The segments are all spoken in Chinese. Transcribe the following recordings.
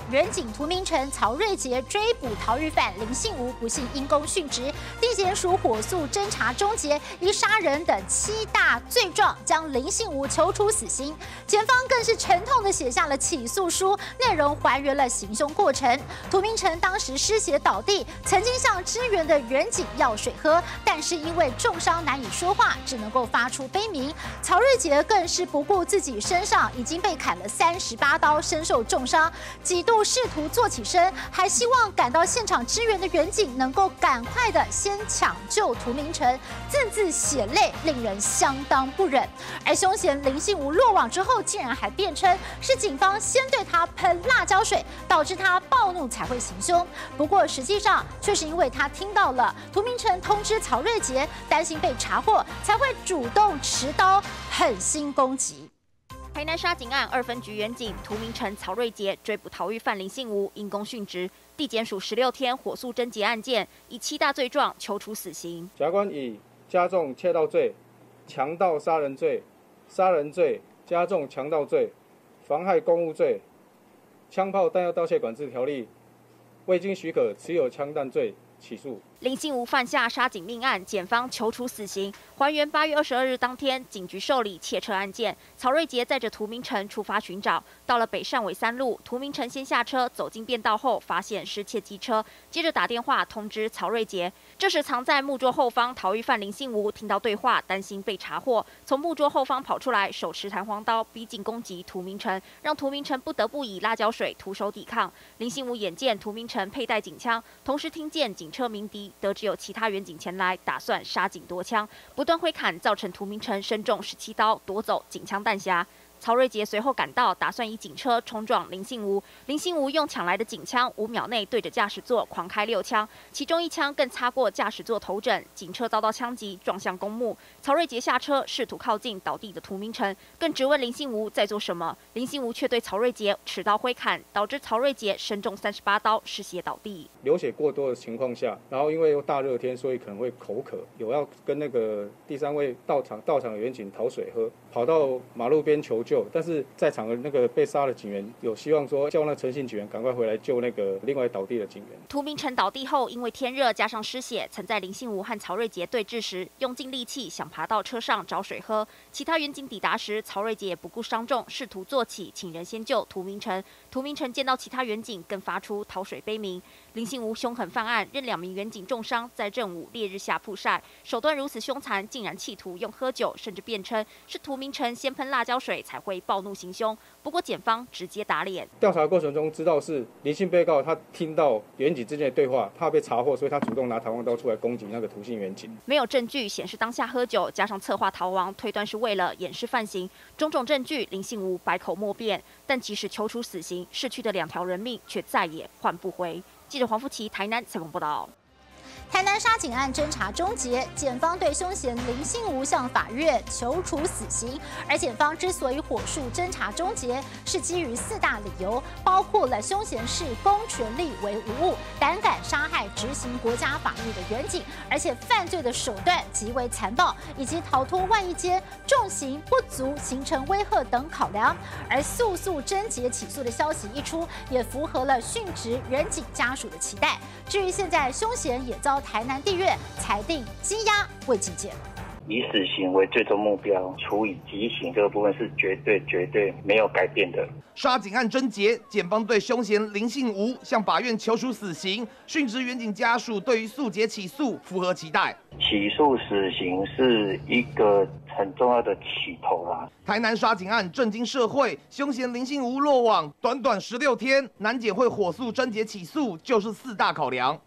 原警涂明诚、曹瑞杰追捕逃狱犯林信吾，不幸因公殉职。地检署火速侦查终结，以杀人等7大罪状将林信吾求处死刑。检方更是沉痛地写下了起诉书，内容还原了行凶过程。涂明诚当时失血倒地，曾经向支援的原警要水喝，但是因为重伤难以说话，只能够发出悲鸣。曹瑞杰更是不顾自己身上已经被砍了38刀，身受重伤，几度试图坐起身，还希望赶到现场支援的远警能够赶快的先抢救涂明诚，字字血泪，令人相当不忍。而凶嫌林信吾落网之后，竟然还辩称是警方先对他喷辣椒水，导致他暴怒才会行凶。不过实际上却是因为他听到了涂明诚通知曹瑞杰，担心被查获，才会主动持刀狠心攻击。 台南杀警案2分局员警涂明诚、曹瑞杰追捕逃狱犯林信吾，因公殉职。地检署16天火速侦结案件，以7大罪状求处死刑。 检察官以加重窃盗罪、强盗杀人罪、杀人罪、加重强盗罪、妨害公务罪、枪炮弹药盗窃管制条例、未经许可持有枪弹罪起诉。 林信吾犯下杀警命案，检方求处死刑。还原8月22日当天，警局受理窃车案件。曹瑞杰载着涂明诚出发寻找，到了北善尾3路，涂明诚先下车，走进便道后发现失窃机车，接着打电话通知曹瑞杰。这时藏在木桌后方逃狱犯林信吾听到对话，担心被查获，从木桌后方跑出来，手持弹簧刀逼近攻击涂明诚，让涂明诚不得不以辣椒水徒手抵抗。林信吾眼见涂明诚佩戴警枪，同时听见警车鸣笛。得知有其他员警前来，打算杀警夺枪，不断挥砍，造成涂明诚身中17刀，夺走警枪弹匣。曹瑞杰随后赶到，打算以警车冲撞林信吾。林信吾用抢来的警枪5秒内对着驾驶座狂开6枪，其中1枪更擦过驾驶座头枕，警车遭到枪击，撞向公墓。曹瑞杰下车试图靠近倒地的涂明诚，更质问林信吾在做什么。林信吾却对曹瑞杰持刀挥砍，导致曹瑞杰身中38刀，失血倒地。 流血过多的情况下，然后因为又大热天，所以可能会口渴，有要跟那个第3位到场的员警讨水喝，跑到马路边求救，但是在场的那个被杀的警员有希望说叫那陈姓警员赶快回来救那个另外倒地的警员。 涂明诚倒地后，因为天热加上失血，曾在林信吾和曹瑞杰对峙时用尽力气想爬到车上找水喝。其他员警抵达时，曹瑞杰也不顾伤重，试图坐起，请人先救涂明诚。涂明诚见到其他员警，更发出讨水悲鸣。林信吾凶狠犯案，任2名员警重伤，在正午烈日下曝晒，手段如此凶残，竟然企图用喝酒，甚至辩称是涂明诚先喷辣椒水才会暴怒行凶。不过检方直接打脸。 调查过程中知道是林姓被告他听到员警之间的对话，怕被查获，所以他主动拿弹簧刀出来攻击那个涂姓员警。 没有证据显示当下喝酒，加上策划逃亡，推断是为了掩饰犯行。种种证据，林信吾百口莫辩。但即使求处死刑，逝去的2条人命却再也换不回。记者黄富琪台南采访报道。 台南杀警案侦查终结，检方对凶嫌林信吾向法院求处死刑。而检方之所以火速侦查终结，是基于4大理由，包括了凶嫌视公权力为无物，胆敢杀害执行国家法律的员警，而且犯罪的手段极为残暴，以及逃脱万一间重刑不足形成威吓等考量。而速侦结起诉的消息一出，也符合了殉职员警家属的期待。至于现在凶嫌也遭台南地院裁定羁押未进监。 以死刑为最终目标，处以极刑这个部分是绝对没有改变的。 杀警案侦结，检方对凶嫌林信吾向法院求处死刑，殉职员警家属对于速结起诉符合期待。 起诉死刑是一个很重要的起头啦。 台南杀警案震惊社会，凶嫌林信吾落网，短短16天，南检会火速侦结起诉，就是4大考量。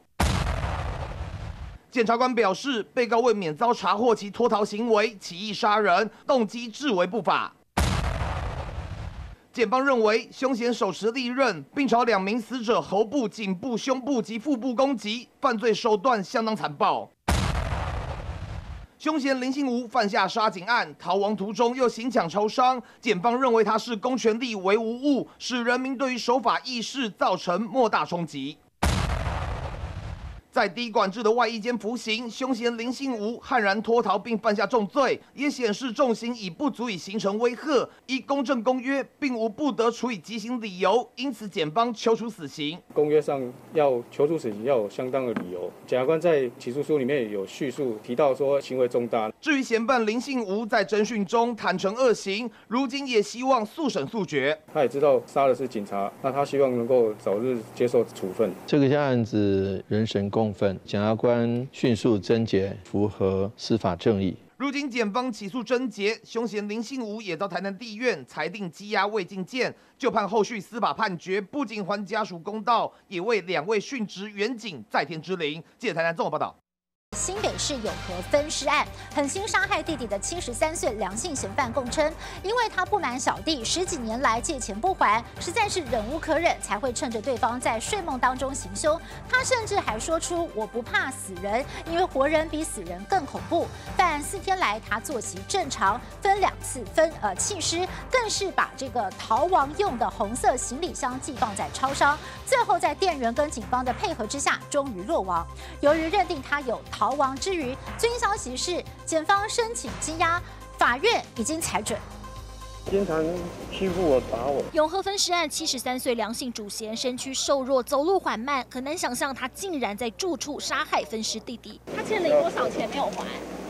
检察官表示，被告为免遭查获其脱逃行为，起意杀人，动机至为不法。检方认为，凶嫌手持利刃，并朝2名死者喉部、颈部、胸部及腹部攻击，犯罪手段相当残暴。凶嫌林信吾犯下杀警案，逃亡途中又行抢仇伤，检方认为他视公权力为无物，使人民对于守法意识造成莫大冲击。 在低管制的外衣间服刑，凶嫌林信吾悍然脱逃并犯下重罪，也显示重刑已不足以形成威吓。依公正公约，并无不得处以极刑理由，因此检方求处死刑。 公约上要求处死刑要有相当的理由，检察官在起诉书里面有叙述提到说行为重大。 至于嫌犯林信吾在侦讯中坦诚恶行，如今也希望速审速决。 他也知道杀的是警察，那他希望能够早日接受处分。 这个案子人神共愤，检察官迅速侦结，符合司法正义。 如今检方起诉侦结，凶嫌林信吾也到台南地院裁定羁押未进见，就判后续司法判决，不仅还家属公道，也为2位殉职员警在天之灵。记者台南综合报道。 新北市永和分尸案，狠心杀害弟弟的73岁梁姓嫌犯供称，因为他不满小弟10几年来借钱不还，实在是忍无可忍，才会趁着对方在睡梦当中行凶。他甚至还说出“我不怕死人，因为活人比死人更恐怖”。但4天来，他作息正常，分2次弃尸，更是把这个逃亡用的红色行李箱寄放在超商，最后在店员跟警方的配合之下，终于落网。由于认定他有逃亡之余，最新消息是，检方申请羁押，法院已经裁准。 经常欺负我、打我。 永和分尸案，73岁梁姓主嫌身躯瘦弱，走路缓慢，很难想象他竟然在住处杀害分尸弟弟。 他欠了多少钱没有还？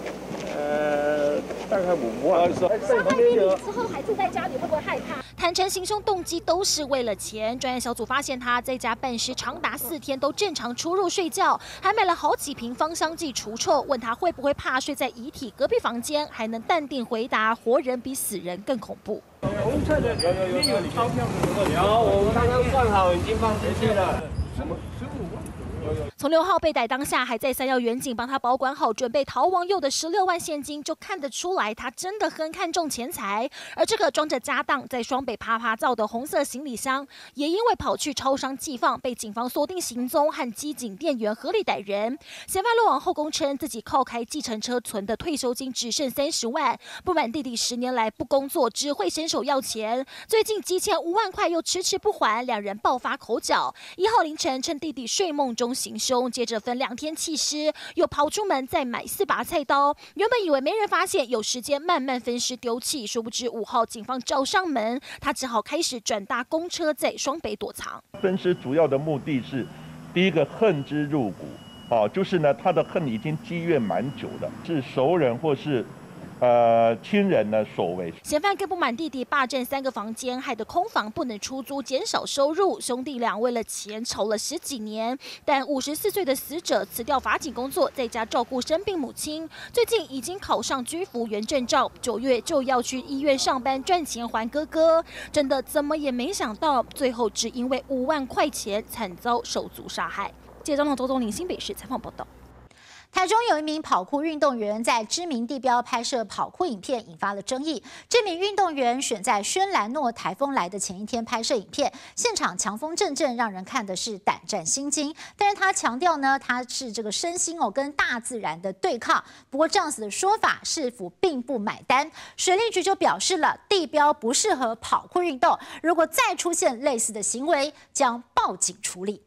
大概5万。 杀害弟弟之后还住在家里，会不会害怕？ 坦诚行凶动机都是为了钱。专案小组发现他在家办尸长达4天都正常出入睡觉，还买了好几瓶芳香剂除臭。问他会不会怕睡在遗体隔壁房间，还能淡定回答：活人比死人更恐怖。 红色的里面有钞票的，有，我们刚刚算好，已经放进去了。15万。 从6号被逮当下，还在3要远警帮他保管好准备逃亡用的16万现金，就看得出来他真的很看重钱财。而这个装着家当在双北啪啪造的红色行李箱，也因为跑去超商寄放，被警方锁定行踪，和机警店员合力逮人。嫌犯落网后供称，自己靠开计程车存的退休金只剩30万，不满弟弟10年来不工作，只会伸手要钱，最近积欠5万块又迟迟不还，两人爆发口角。1号凌晨趁弟弟睡梦中行凶，接着分2天弃尸，又跑出门再买4把菜刀。原本以为没人发现，有时间慢慢分尸丢弃，殊不知5号警方找上门，他只好开始转搭公车在双北躲藏。 分尸主要的目的是，第一个恨之入骨，就是呢他的恨已经积怨蛮久的，是熟人或是亲人呢所为。 嫌犯更不满弟弟霸占3个房间，害得空房不能出租，减少收入。兄弟俩为了钱吵了10几年，但54岁的死者辞掉法警工作，在家照顾生病母亲。最近已经考上居服员证照，9月就要去医院上班赚钱还哥哥。真的怎么也没想到，最后只因为5万块钱惨遭手足杀害。记者张周林新北市采访报道。 台中有一名跑酷运动员在知名地标拍摄跑酷影片，引发了争议。这名运动员选在轩岚诺台风来的前一天拍摄影片，现场强风阵阵，让人看的是胆战心惊。但是他强调呢，他是这个身心跟大自然的对抗。不过这样子的说法是否并不买单？水利局就表示了，地标不适合跑酷运动，如果再出现类似的行为，将报警处理。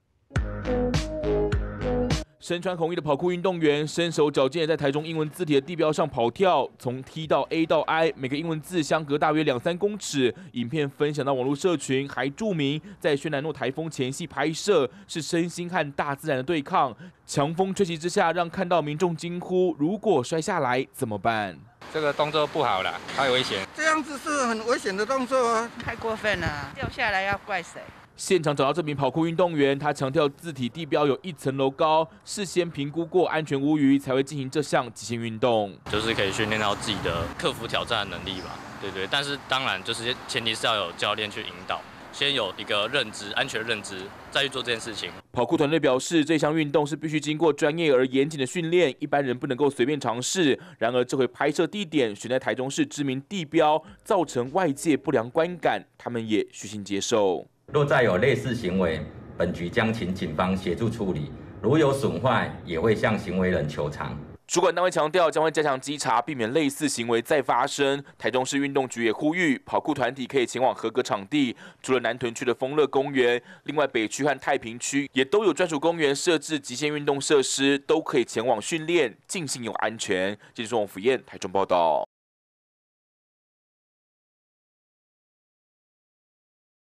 身穿红衣的跑酷运动员身手矫健，在台中英文字体的地标上跑跳，从 T 到 A 到 I， 每个英文字相隔大约2-3公尺。影片分享到网络社群，还注明在轩岚诺台风前夕拍摄，是身心和大自然的对抗。强风吹袭之下，让看到民众惊呼：如果摔下来怎么办？ 这个动作不好啦，太危险。 这样子是很危险的动作啊！ 太过分了，掉下来要怪谁？ 现场找到这名跑酷运动员，他强调字体地标有1层楼高，事先评估过安全无虞，才会进行这项极限运动。 就是可以训练到自己的克服挑战的能力吧，对。但是当然就是前提是要有教练去引导，先有一个认知，安全认知，再去做这件事情。 跑酷团队表示，这项运动是必须经过专业而严谨的训练，一般人不能够随便尝试。然而，这回拍摄地点选在台中市知名地标，造成外界不良观感，他们也虚心接受。 若再有类似行为，本局将请警方协助处理，如有损坏，也会向行为人求偿。 主管单位强调，将会加强稽查，避免类似行为再发生。台中市运动局也呼吁，跑酷团体可以前往合格场地，除了南屯区的丰乐公园，另外北区和太平区也都有专属公园设置极限运动设施，都可以前往训练，尽兴又安全。记者王福燕台中报道。